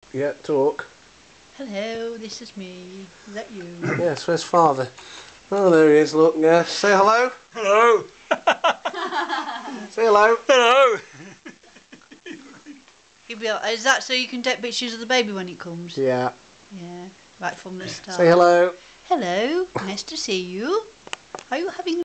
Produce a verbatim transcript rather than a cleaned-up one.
Yeah, talk. Hello, this is me. Is that you? Yes, where's Father? Oh, there he is, look. Yeah. Say hello. Hello. Say hello. Hello. You'll be all, is that so you can take pictures of the baby when it comes? Yeah. Yeah, right from the start. Say hello. Hello, nice to see you. Are you having